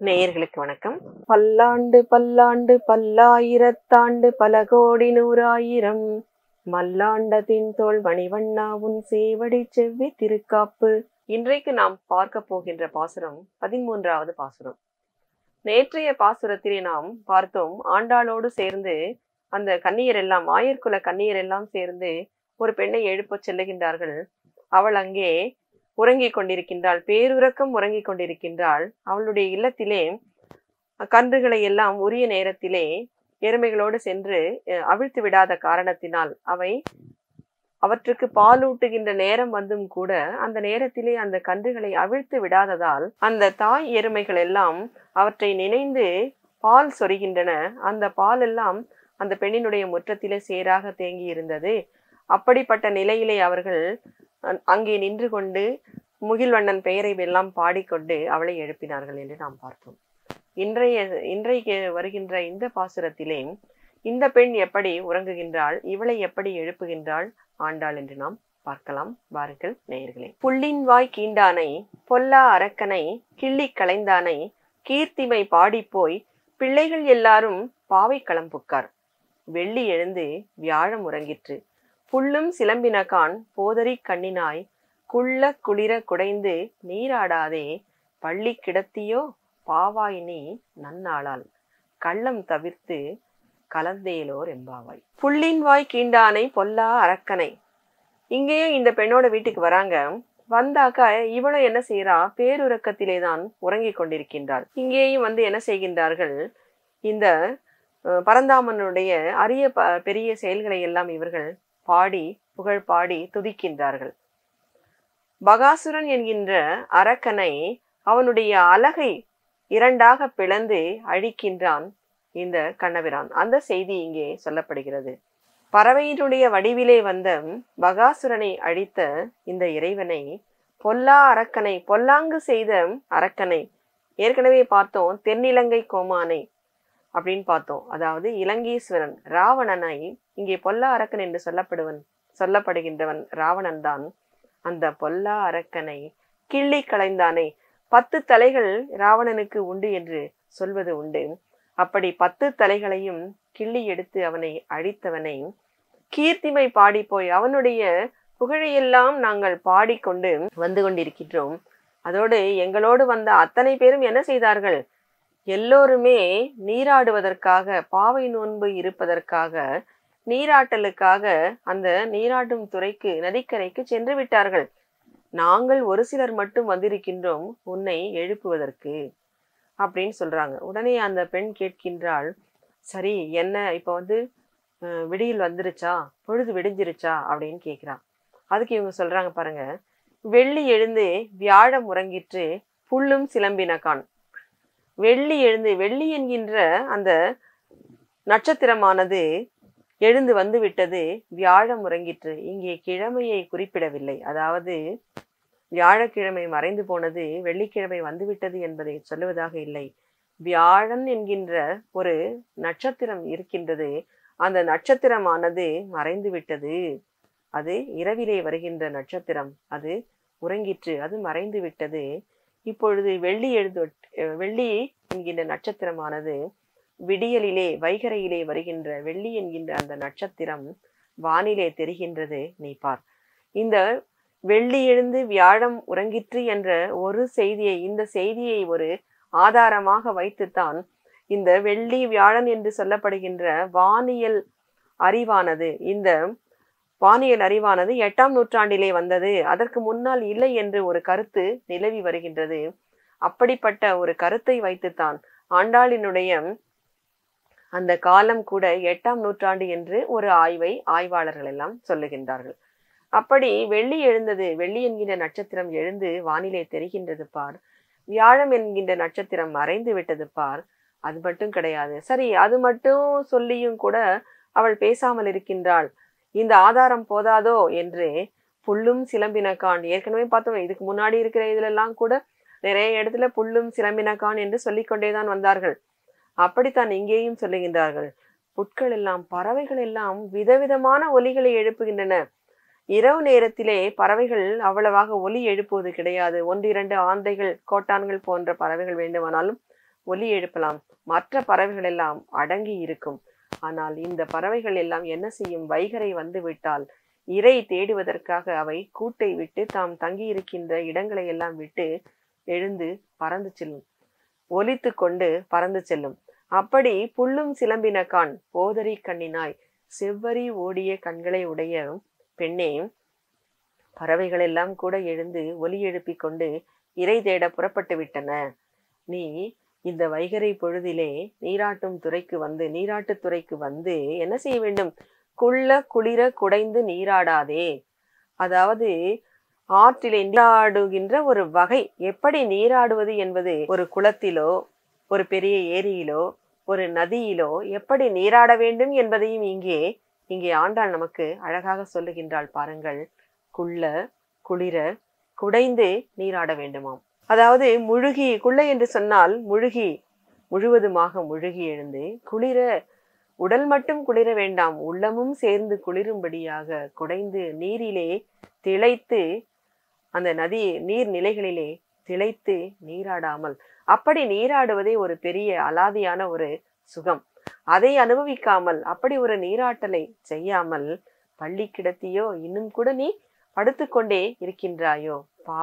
நேயர்களுக்கு வணக்கம். பல்லாண்டு பல்லாண்டு பல்லாயிரத்தாண்டு பல கோடி நூறாயிரம் மல்லாண்டத்தின் தோள் மணிவண்ணா உன் சேவடி செவ்வி திருக்காப்பு. இன்றைக்கு நாம் பார்க்க போகின்ற பாசுரம் 13வது பாசுரம். நேற்றைய பாசுரத்திலே நாம் பார்த்தோம், ஆண்டாளோடு சேர்ந்து அந்த கன்னியர் எல்லாம், ஆயர்குல கன்னியர் எல்லாம் சேர்ந்து ஒரு பெண்ணை எழுப்ப செல்லுகின்றார்கள். அவள் அங்கே உறங்கிக் கொண்டிருக்கின்றாள், பேருறக்கம் உறங்கிக் கொண்டிருக்கின்றாள். அவளுடைய இல்லத்திலே கன்றுகளை எல்லாம் உரிய நேரத்திலே எருமைகளோடு சென்று அவிழ்த்து விடாத காரணத்தினால் அவற்றுக்கு பாலூட்டுகின்ற நேரம் வந்தும் கூட அந்த நேரத்திலே அந்த கன்றுகளை அவிழ்த்து விடாததால் அந்த தாய் எருமைகள் எல்லாம் அவற்றை நினைந்து பால் சொரிகின்றன. அந்த பால் எல்லாம் அந்த பெண்ணினுடைய முற்றத்திலே சேராக தேங்கி இருந்தது. அப்படிப்பட்ட நிலையிலே அவர்கள் அங்கே நின்று கொண்டு முகில்வண்ணன் பெயரை எல்லாம் பாடிக்கொண்டு அவளை எழுப்பினார்கள் என்று நாம் பார்த்தோம். இன்றைக்கு வருகின்ற இந்த பாசுரத்திலே இந்த பெண் எப்படி உறங்குகின்றாள், இவளை எப்படி எழுப்புகின்றாள் ஆண்டாள் என்று நாம் பார்க்கலாம். வாருங்கள் நேயர்களே. புள்ளின் வாய் கீண்டானை பொல்லா அரக்கனை கிள்ளி களைந்தானை கீர்த்திமை பாடிப்போய் பிள்ளைகள் எல்லாரும் பாவை களம்புக்கார். வெள்ளி எழுந்து வியாழம் உறங்கிற்று புல்லும் சிலம்பினகான் போதரி கண்ணினாய் குள்ள குளிர குடைந்து நீராடாதே பள்ளி கிடத்தியோ பாவாய் நீ நன்னாளால் கள்ளம் தவிர்த்து கலந்தேலோர் எம்பாவாய். புள்ளின் வாய் கீண்டானை பொல்லா அரக்கனை. இங்கேயும் இந்த பெண்ணோட வீட்டுக்கு வராங்க. வந்தாக்கா இவளும் என்ன செய்யறா, பேருறக்கத்திலே தான் உறங்கி கொண்டிருக்கின்றாள். இங்கேயும் வந்து என்ன செய்கின்றார்கள், இந்த பரந்தாமனுடைய அரிய பெரிய செயல்களை எல்லாம் இவர்கள் பாடி புகழ் பாடி துதிக்கின்றார்கள். பகாசுரன் என்கின்ற அரக்கனை அவனுடைய அலகை இரண்டாக பிளந்து அழிக்கின்றான் இந்த கண்ணபிரான். அந்த செய்தி இங்கே சொல்லப்படுகிறது. பறவையினுடைய வடிவிலே வந்த பகாசுரனை அழித்த இந்த இறைவனை பொல்லா அரக்கனை, பொல்லாங்கு செய்த அரக்கனை ஏற்கனவே பார்த்தோம். தென்னிலங்கை கோமானை அப்படின்னு பார்த்தோம். அதாவது இலங்கீஸ்வரன் ராவணனை இங்கே பொல்லா அரக்கன் என்று சொல்லப்படுகின்றவன் ராவணன் தான். அந்த பொல்லா அரக்கனை கிள்ளி களைந்தானை. 10 தலைகள் ராவணனுக்கு உண்டு என்று சொல்வது உண்டு. அப்படி 10 தலைகளையும் கிள்ளி எடுத்து அவனை அழித்தவனை கீர்த்திமை பாடி போய் அவனுடைய புகழையெல்லாம் நாங்கள் பாடிக்கொண்டு வந்து கொண்டிருக்கின்றோம். அதோடு எங்களோடு வந்த அத்தனை பேரும் என்ன செய்தார்கள், எல்லோருமே நீராடுவதற்காக, பாவை நோன்பு இருப்பதற்காக, நீராட்டலுக்காக அந்த நீராட்டும் துறைக்கு நதிக்கரைக்கு சென்று விட்டார்கள். நாங்கள் ஒரு சிலர் மட்டும் வந்திருக்கின்றோம் உன்னை எழுப்புவதற்கு அப்படின்னு சொல்றாங்க. உடனே அந்த பெண் கேட்கின்றாள், சரி என்ன இப்ப விடியல் வந்துருச்சா, பொழுது விடிஞ்சிருச்சா அப்படின்னு கேட்கிறான். அதுக்கு இவங்க சொல்றாங்க பாருங்க, வெள்ளி எழுந்து வியாழம் உறங்கிற்று புல்லும் சிலம்பினகான். வெள்ளி எழுந்து, வெள்ளி என்கின்ற அந்த நட்சத்திரமானது எழுந்து வந்து விட்டது, வியாழம் உறங்கிற்று. இங்கே கிழமையை குறிப்பிடவில்லை. அதாவது வியாழக்கிழமை மறைந்து போனது, வெள்ளிக்கிழமை வந்துவிட்டது என்பதை சொல்லுவதாக இல்லை. வியாழன் என்கின்ற ஒரு நட்சத்திரம் இருக்கின்றது. அந்த நட்சத்திரமானது மறைந்து விட்டது. அது இரவிலே வருகின்ற நட்சத்திரம். அது உறங்கிற்று, அது மறைந்து விட்டது. இப்பொழுது வெள்ளி என்கின்ற நட்சத்திரமானது விடியலிலே வைகரையிலே வருகின்ற வெள்ளி என்கின்ற அந்த நட்சத்திரம் வானிலே தெரிகின்றது. நீ பார், இந்த வெள்ளி எழுந்து வியாழம் உறங்கிற்று என்ற ஒரு செய்தியை, இந்த செய்தியை ஒரு ஆதாரமாக வைத்துத்தான் இந்த வெள்ளி வியாழன் என்று சொல்லப்படுகின்ற வானியல் அறிவானது, இந்த வானியல் அறிவானது 8ஆம் நூற்றாண்டிலே வந்தது, அதற்கு முன்னால் இல்லை என்று ஒரு கருத்து நிலவி வருகின்றது. அப்படிப்பட்ட ஒரு கருத்தை வைத்துத்தான் ஆண்டாளினுடைய அந்த காலம் கூட 8ஆம் நூற்றாண்டு என்று ஒரு ஆய்வாளர்கள் எல்லாம் சொல்லுகின்றார்கள். அப்படி வெள்ளி எழுந்தது, வெள்ளி என்கின்ற நட்சத்திரம் எழுந்து வானிலே தெரிகின்றது பார், வியாழம் என்கின்ற நட்சத்திரம் மறைந்து விட்டது பார். அது மட்டும் கிடையாது, சரி அது மட்டும் சொல்லியும் கூட அவள் பேசாமல் இருக்கின்றாள், இந்த ஆதாரம் போதாதோ என்று புல்லும் சிலம்பினகான், ஏற்கனவே பார்த்தோம், இதுக்கு முன்னாடி இருக்கிற இதுல எல்லாம் கூட நிறைய இடத்துல புல்லும் சிலம்பினகான் என்று சொல்லிக்கொண்டேதான் வந்தார்கள். அப்படித்தான் இங்கேயும் சொல்லுகின்றார்கள். புட்கள் எல்லாம், பறவைகள் எல்லாம் விதவிதமான ஒலிகளை எழுப்புகின்றன. இரவு நேரத்திலே பறவைகள் அவ்வளவாக ஒலி எழுப்புவது கிடையாது. 1-2 ஆந்தைகள், கோட்டான்கள் போன்ற பறவைகள் வேண்டுமானாலும் ஒலி எழுப்பலாம். மற்ற பறவைகள் எல்லாம் அடங்கி இருக்கும். ஆனால் இந்த பறவைகள் எல்லாம் என்ன செய்யும்? வைகறை வந்து விட்டால் இரை தேடுவதற்காக அவை கூட்டை விட்டு தாம் தங்கியிருக்கின்ற இடங்களை எல்லாம் விட்டு எழுந்து பறந்து செல்லும். ஒலித்து கொண்டு பறந்து செல்லும். அப்படி புல்லும் சிலம்பினகான் போதரி கண்ணினாய் செவ்வரி ஓடிய கண்களை உடைய பெண்ணே, பறவைகள் எல்லாம் கூட எழுந்து ஒலி எழுப்பிக் கொண்டு இரை தேட புறப்பட்டு விட்டன. நீ இந்த வைகறை பொழுதிலே நீராட்டுத் துறைக்கு வந்து என்ன செய்ய வேண்டும்? குள்ள குளிர குடைந்து நீராடாதே. அதாவது ஆற்றிலே நீராடுகின்ற ஒரு வகை. எப்படி நீராடுவது என்பது, ஒரு குளத்திலோ ஒரு பெரிய ஏரியிலோ ஒரு நதியிலோ எப்படி நீராட வேண்டும் என்பதையும் இங்கே ஆண்டாள் நமக்கு அழகாக சொல்லுகின்றாள் பாருங்கள். குள்ள குளிர குடைந்து நீராட வேண்டுமாம். அதாவது முழுகி, குள்ளை என்று சொன்னால் முழுவதுமாக முழுகி எழுந்து, குளிர உடல் மட்டும் குளிர வேண்டாம், உள்ளமும் சேர்ந்து குளிரும்படியாக குடைந்து நீரிலே திளைத்து, அந்த நதி நீர் நிலைகளிலே திளைத்து நீராடாமல், அப்படி நீராடுவதே ஒரு பெரிய அலாதியான ஒரு சுகம். அதை அனுபவிக்காமல், அப்படி ஒரு நீராட்டலை செய்யாமல் பள்ளி கிடத்தியோ, இன்னும் கூட நீ படுத்துக்கொண்டே இருக்கின்றாயோ?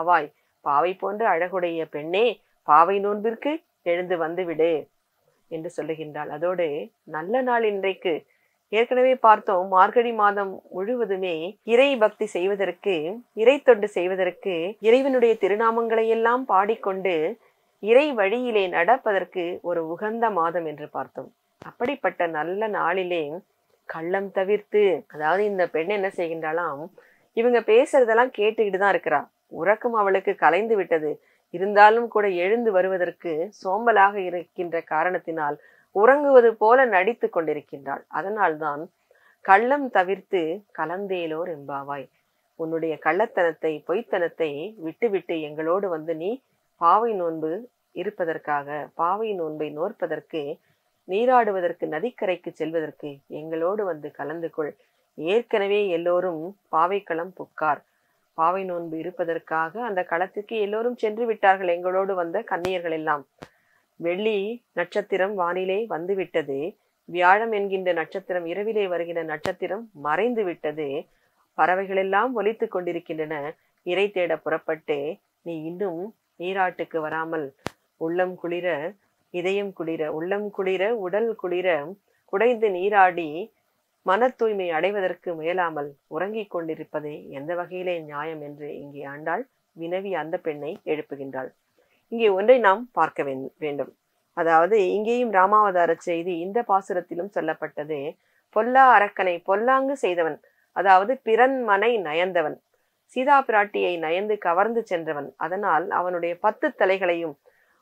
பாவை போன்ற அழகுடைய பெண்ணே, பாவை நோன்பிற்கு எழுந்து வந்து விடு என்று சொல்லுகின்றாள். அதோடு நல்ல நாள் இன்றைக்கு. ஏற்கனவே பார்த்தோம், மார்கழி மாதம் முழுவதுமே இறை பக்தி செய்வதற்கு, இறை தொண்டு செய்வதற்கு, இறைவனுடைய திருநாமங்களை எல்லாம் பாடிக்கொண்டு இறை வழியிலே நடப்பதற்கு ஒரு உகந்த மாதம் என்று பார்த்தோம். அப்படிப்பட்ட நல்ல நாளிலே கள்ளம் தவிர்த்து, அதாவது இந்த பெண் என்ன செய்கின்றாலாம், இவங்க பேசுறதெல்லாம் கேட்டுக்கிட்டு தான் இருக்கிறா. உறக்கம் அவளுக்கு கலைந்து விட்டது. இருந்தாலும் கூட எழுந்து வருவதற்கு சோம்பலாக இருக்கின்ற காரணத்தினால் உறங்குவது போல நடித்து கொண்டிருக்கின்றாள். அதனால்தான் கள்ளம் தவிர்த்து கலந்தேலோர் எம்பாவாய், உன்னுடைய கள்ளத்தனத்தை, பொய்த்தனத்தை விட்டுவிட்டு எங்களோடு வந்து நீ பாவை நோன்பு இருப்பதற்காக, பாவை நோன்பை நோற்பதற்கு, நீராடுவதற்கு, நதிக்கரைக்கு செல்வதற்கு எங்களோடு வந்து கலந்து கொள். ஏற்கனவே எல்லோரும் பாவைக்களம் புக்கார், பாவை நோன்பு இருப்பதற்காக அந்த களத்துக்கு எல்லோரும் சென்று விட்டார்கள். எங்களோடு வந்த கன்னியர்கள் எல்லாம். வெள்ளி நட்சத்திரம் வானிலே வந்து விட்டது. வியாழம் என்கின்ற நட்சத்திரம், இரவிலே வருகின்ற நட்சத்திரம் மறைந்து விட்டது. பறவைகள் எல்லாம் ஒலித்து கொண்டிருக்கின்றன. இறை தேட புறப்பட்டு நீ இன்னும் நீராட்டுக்கு வராமல், உள்ளம் குளிர இதயம் குளிர, உள்ளம் குளிர உடல் குளிர குடைந்து நீராடி மன தூய்மை அடைவதற்கு முயலாமல் உறங்கிக் கொண்டிருப்பதே எந்த வகையிலே நியாயம் என்று இங்கே ஆண்டாள் வினவி அந்த பெண்ணை எழுப்புகின்றாள். இங்கே ஒன்றை நாம் பார்க்க வேண்டும். அதாவது இங்கேயும் ராமாவதார செய்தி இந்த பாசுரத்திலும் சொல்லப்பட்டது. பொல்லா அரக்கனை பொல்லாங்கு செய்தவன், அதாவது பிறன் மனை நயந்தவன், சீதா பிராட்டியை நயந்து கவர்ந்து சென்றவன். அதனால் அவனுடைய 10 தலைகளையும்,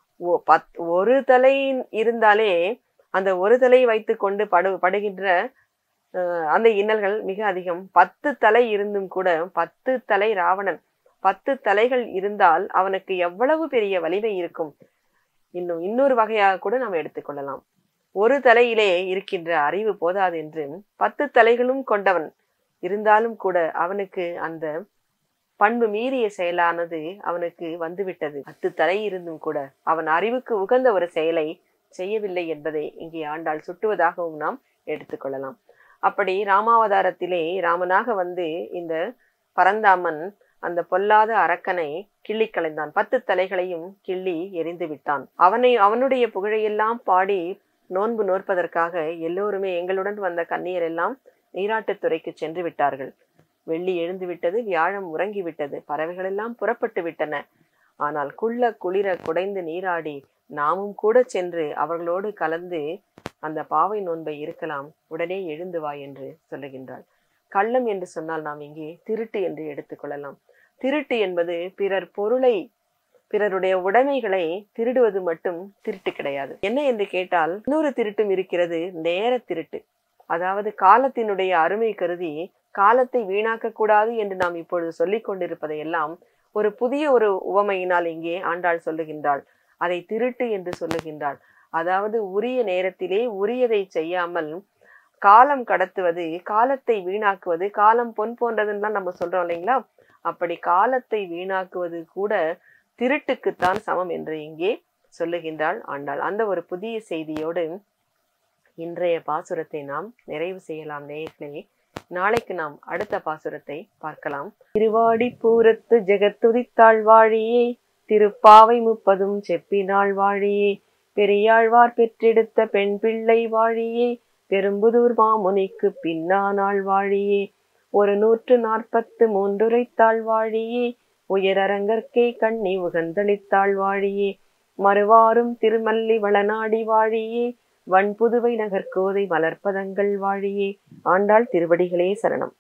ஒரு தலை இருந்தாலே அந்த ஒரு தலை வைத்து கொண்டு படுகின்ற அந்த இன்னல்கள் மிக அதிகம். 10 தலை இருந்தும் கூட, 10 தலை ராவணன், 10 தலைகள் இருந்தால் அவனுக்கு எவ்வளவு பெரிய வலிமை இருக்கும். இன்னொரு வகையாக கூட நாம் எடுத்துக்கொள்ளலாம். ஒரு தலையிலே இருக்கின்ற அறிவு போதாது என்று 10 தலைகளும் கொண்டவன் இருந்தாலும் கூட அவனுக்கு அந்த பண்பு மீறிய செயலானது அவனுக்கு வந்துவிட்டது. 10 தலை இருந்தும் கூட அவன் அறிவுக்கு உகந்த ஒரு செயலை செய்யவில்லை என்பதை இங்கே ஆண்டாள் சுட்டுவதாகவும் நாம் எடுத்துக்கொள்ளலாம். அப்படி ராமாவதாரத்திலே ராமனாக வந்து இந்த பரந்தாமன் அந்த பொல்லாத அரக்கனை கிள்ளி களைந்தான். 10 தலைகளையும் கிள்ளி எரிந்து விட்டான். அவனுடைய புகழையெல்லாம் பாடி நோன்பு நோற்பதற்காக எல்லோருமே, எங்களுடன் வந்த கன்னியர் எல்லாம் நீராட்டுத்துறைக்கு சென்று விட்டார்கள். வெள்ளி எழுந்து விட்டது, வியாழம் உறங்கி விட்டது, பறவைகள் எல்லாம் புறப்பட்டு விட்டன. ஆனால் குள்ள குளிர குடைந்து நீராடி நாமும் கூட சென்று அவர்களோடு கலந்து அந்த பாவை நோன்பை இருக்கலாம், உடனே எழுந்து வா என்று சொல்லுகின்றாள். கள்ளம் என்று சொன்னால் நாம் இங்கே திருட்டு என்று எடுத்துக்கொள்ளலாம். திருட்டு என்பது பிறர் பொருளை, பிறருடைய உடைமைகளை திருடுவது மட்டும் திருட்டு கிடையாது. என்ன என்று கேட்டால் இன்னொரு திருட்டும் இருக்கிறது, நேர திருட்டு. அதாவது காலத்தினுடைய அருமை கருதி காலத்தை வீணாக்க கூடாது என்று நாம் இப்பொழுது சொல்லிக் கொண்டிருப்பதையெல்லாம் ஒரு புதிய ஒரு உவமையினால் இங்கே ஆண்டாள் சொல்லுகின்றாள். அதை திருட்டு என்று சொல்லுகின்றாள். அதாவது உரிய நேரத்திலே உரியதை செய்யாமல் காலம் கடத்துவது, காலத்தை வீணாக்குவது. காலம் பொன் போன்றதுன்னு தான் நம்ம சொல்றோம் இல்லைங்களா? அப்படி காலத்தை வீணாக்குவது கூட திருட்டுக்குத்தான் சமம் என்று இங்கே சொல்லுகின்றாள் ஆண்டாள். அந்த ஒரு புதிய செய்தியோடு இன்றைய பாசுரத்தை நாம் நிறைவு செய்யலாம் நேயர்களே. நாளைக்கு நாம் அடுத்த பாசுரத்தை பார்க்கலாம். திருவாடி பூரத்து ஜெகத்துதித்தாள் வாழியே, திருப்பாவை 30 செப்பினாள் வாழியே, பெரியாழ்வார் பெற்றெடுத்த பெண் பிள்ளை வாழியே, பெரும்புதூர் மாமுனிக்கு பின்னானாள் வாழியே, 143 உரைத்தாள் வாழியே, உயரரங்கற்கே கண்ணி உகந்தளித்தாள் வாழியே, மறுவாரும் திருமல்லி வளநாடி வாழியே, வன்புதுவை நகர்கோதை மலர்ப்பதங்கள் வாழியே. ஆண்டாள் திருவடிகளே சரணம்.